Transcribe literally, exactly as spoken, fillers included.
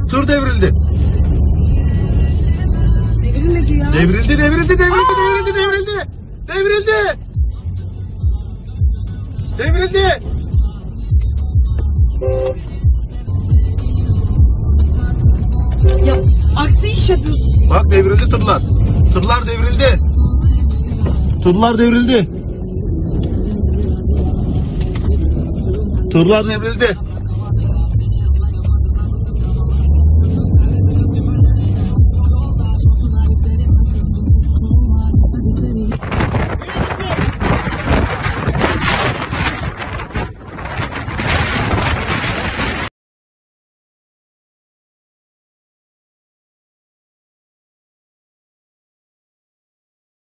Tır devrildi. Devrilmedi ya. Devrildi, devrildi, devrildi, devrildi, devrildi. Devrildi. Devrildi. Ya aksi iş yapıyorsun. Bak devrildi tırlar. Tırlar devrildi. Tırlar devrildi. Tırlar devrildi.